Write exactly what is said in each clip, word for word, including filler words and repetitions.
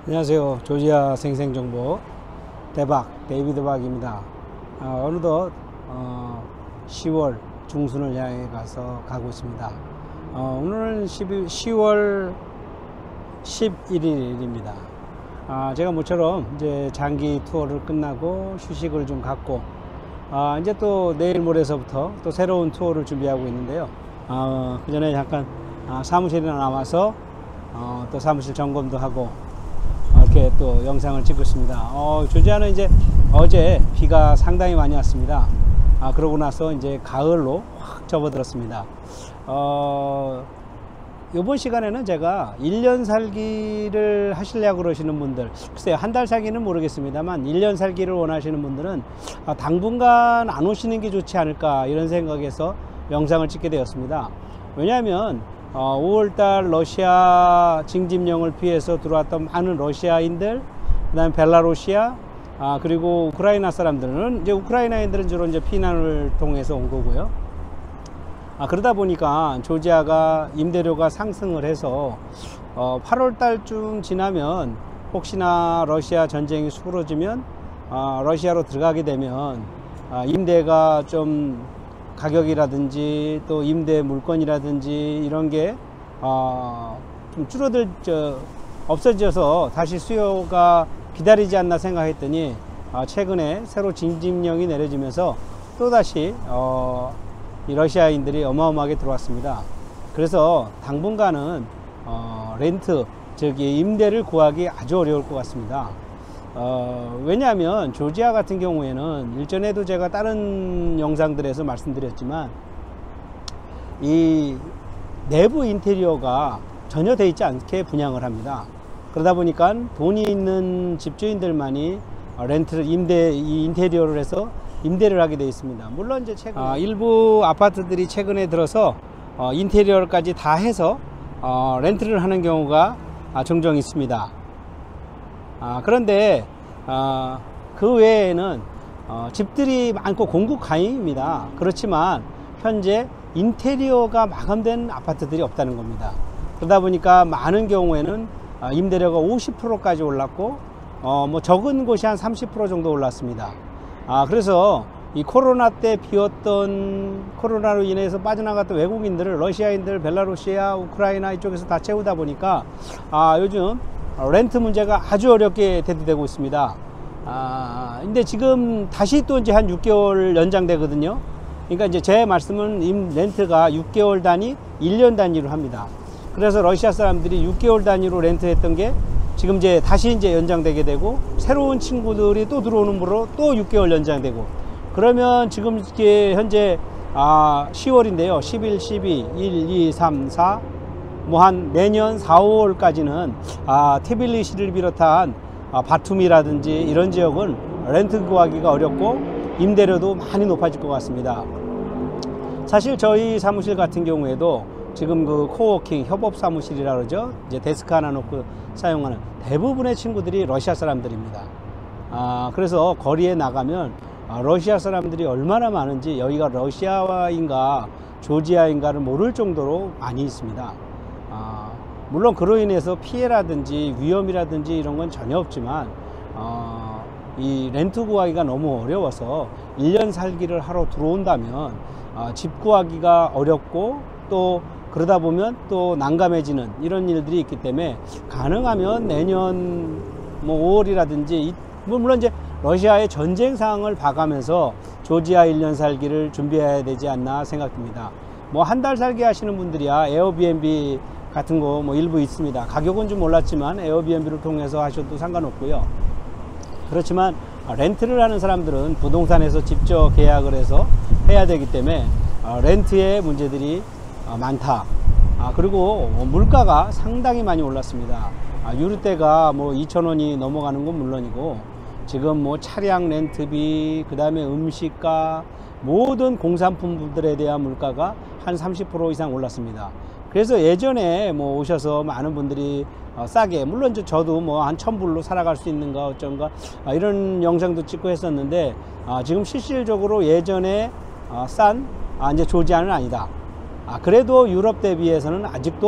안녕하세요. 조지아 생생정보 대박 데이비드 박입니다. 아, 어느덧 어, 시월 중순을 향해 가서 가고 있습니다. 어, 오늘은 시월 십일일입니다. 아, 제가 모처럼 이제 장기 투어를 끝나고 휴식을 좀 갖고 아, 이제 또 내일 모레서부터 또 새로운 투어를 준비하고 있는데요. 아, 그 전에 잠깐 아, 사무실에 나와서 어, 또 사무실 점검도 하고 이렇게 또 영상을 찍고 있습니다. 어, 조지아는 이제 어제 비가 상당히 많이 왔습니다. 아, 그러고 나서 이제 가을로 확 접어들었습니다. 어, 이번 시간에는 제가 일 년 살기를 하시려고 그러시는 분들, 글쎄요, 한 달 살기는 모르겠습니다만 일 년 살기를 원하시는 분들은 아, 당분간 안 오시는 게 좋지 않을까 이런 생각에서 영상을 찍게 되었습니다. 왜냐하면 어, 오월달 러시아 징집령을 피해서 들어왔던 많은 러시아인들, 그 다음에 벨라루시아, 아, 그리고 우크라이나 사람들은, 이제 우크라이나인들은 주로 이제 피난을 통해서 온 거고요. 아, 그러다 보니까 조지아가 임대료가 상승을 해서, 어, 팔월달쯤 지나면 혹시나 러시아 전쟁이 수그러지면, 아, 러시아로 들어가게 되면, 아, 임대가 좀 가격이라든지 또 임대 물건이라든지 이런 게 어, 좀 줄어들 저, 없어져서 다시 수요가 기다리지 않나 생각했더니 어, 최근에 새로 징집령이 내려지면서 또다시 어, 이 러시아인들이 어마어마하게 들어왔습니다. 그래서 당분간은 어, 렌트 즉 임대를 구하기 아주 어려울 것 같습니다. 어, 왜냐하면 조지아 같은 경우에는 일전에도 제가 다른 영상들에서 말씀드렸지만 이 내부 인테리어가 전혀 돼 있지 않게 분양을 합니다. 그러다 보니까 돈이 있는 집주인들만이 렌트를 임대 이 인테리어를 해서 임대를 하게 되어 있습니다. 물론 이제 최근 아, 일부 아파트들이 최근에 들어서 어, 인테리어까지 다 해서 어, 렌트를 하는 경우가 아, 종종 있습니다. 아, 그런데 어, 그 외에는 어, 집들이 많고 공급 가입입니다. 그렇지만 현재 인테리어가 마감된 아파트들이 없다는 겁니다. 그러다 보니까 많은 경우에는 어, 임대료가 오십 퍼센트까지 올랐고 어, 뭐 적은 곳이 한 삼십 퍼센트 정도 올랐습니다. 아, 그래서 이 코로나 때 비었던, 코로나로 인해서 빠져나갔던 외국인들을 러시아인들, 벨라루시아, 우크라이나 이쪽에서 다 채우다 보니까 아, 요즘 렌트 문제가 아주 어렵게 대두되고 있습니다. 아, 근데 지금 다시 또 이제 한 육 개월 연장되거든요. 그러니까 이제 제 말씀은 임 렌트가 육 개월 단위, 일 년 단위로 합니다. 그래서 러시아 사람들이 육 개월 단위로 렌트했던 게 지금 이제 다시 이제 연장되게 되고 새로운 친구들이 또 들어오는 거로 또 육 개월 연장되고 그러면 지금 이게 현재 아, 시월인데요. 십일, 십이, 일, 이, 삼, 사 뭐 한 내년 사, 오월까지는 아, 티빌리시를 비롯한 아, 바툼이라든지 이런 지역은 렌트 구하기가 어렵고 임대료도 많이 높아질 것 같습니다. 사실 저희 사무실 같은 경우에도 지금 그 코워킹 협업 사무실이라 그러죠. 이제 데스크 하나 놓고 사용하는 대부분의 친구들이 러시아 사람들입니다. 아, 그래서 거리에 나가면 아, 러시아 사람들이 얼마나 많은지 여기가 러시아인가 조지아인가를 모를 정도로 많이 있습니다. 아, 물론 그로 인해서 피해라든지 위험이라든지 이런 건 전혀 없지만 어, 이 렌트 구하기가 너무 어려워서 일 년 살기를 하러 들어온다면 어, 집 구하기가 어렵고 또 그러다 보면 또 난감해지는 이런 일들이 있기 때문에 가능하면 내년 뭐 오월이라든지 물론 이제 러시아의 전쟁 상황을 봐가면서 조지아 일 년 살기를 준비해야 되지 않나 생각됩니다. 뭐 한 달 살기 하시는 분들이야 에어비앤비 같은 거 뭐 일부 있습니다. 가격은 좀 올랐지만 에어비앤비를 통해서 하셔도 상관없고요. 그렇지만 렌트를 하는 사람들은 부동산에서 직접 계약을 해서 해야 되기 때문에 렌트의 문제들이 많다. 그리고 물가가 상당히 많이 올랐습니다. 유류대가 뭐 이천 원이 넘어가는 건 물론이고 지금 뭐 차량 렌트비, 그 다음에 음식가, 모든 공산품들에 대한 물가가 한 삼십 퍼센트 이상 올랐습니다. 그래서 예전에 뭐 오셔서 많은 분들이 어, 싸게, 물론 저도 뭐 한 천 불로 살아갈 수 있는가 어쩐가 아, 이런 영상도 찍고 했었는데 아, 지금 실질적으로 예전에 어, 싼 아, 이제 조지아는 아니다. 아, 그래도 유럽 대비해서는 아직도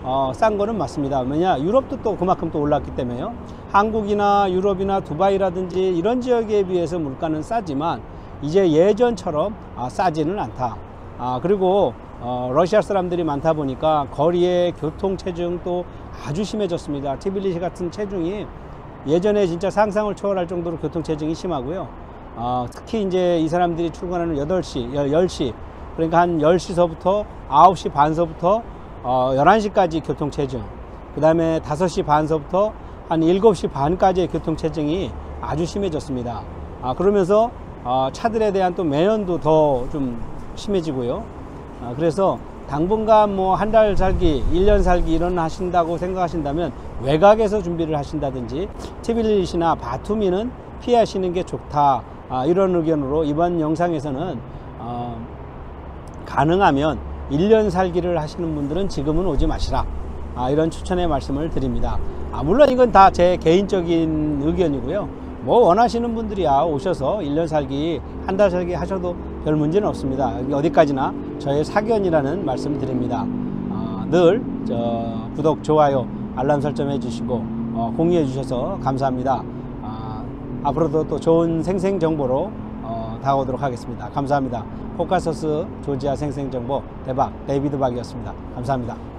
어, 싼 거는 맞습니다. 왜냐 유럽도 또 그만큼 또 올랐기 때문에요. 한국이나 유럽이나 두바이라든지 이런 지역에 비해서 물가는 싸지만 이제 예전처럼 아, 싸지는 않다. 아, 그리고 어, 러시아 사람들이 많다 보니까 거리에 교통체증도 아주 심해졌습니다. 티빌리시 같은 체중이 예전에 진짜 상상을 초월할 정도로 교통체증이 심하고요. 어, 특히 이제 이 사람들이 출근하는 여덟 시, 열 시, 그러니까 한 열 시서부터 아홉 시 반서부터 어, 열한 시까지 교통체증, 그 다음에 다섯 시 반서부터 한 일곱 시 반까지의 교통체증이 아주 심해졌습니다. 아, 그러면서 어, 차들에 대한 또 매연도 더 좀 심해지고요. 아, 그래서 당분간 뭐 한 달 살기, 일 년 살기 이런 하신다고 생각하신다면 외곽에서 준비를 하신다든지 티빌리시나 바투미는 피하시는 게 좋다. 아, 이런 의견으로 이번 영상에서는 어, 가능하면 일 년 살기를 하시는 분들은 지금은 오지 마시라. 아, 이런 추천의 말씀을 드립니다. 아, 물론 이건 다 제 개인적인 의견이고요. 뭐 원하시는 분들이야 오셔서 일 년 살기, 한 달 살기 하셔도 별 문제는 없습니다. 어디까지나 저의 사견이라는 말씀 드립니다. 어, 늘 저, 구독, 좋아요, 알람 설정 해주시고 어, 공유해 주셔서 감사합니다. 어, 앞으로도 또 좋은 생생 정보로 어, 다가오도록 하겠습니다. 감사합니다. 코카소스 조지아 생생 정보 대박 데이비드 박이었습니다. 감사합니다.